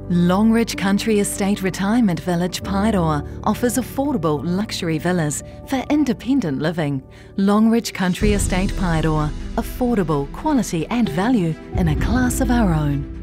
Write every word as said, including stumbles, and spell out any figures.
Longridge Country Estate Retirement Village, Paeroa offers affordable luxury villas for independent living. Longridge Country Estate, Paeroa. Affordable, quality and value in a class of our own.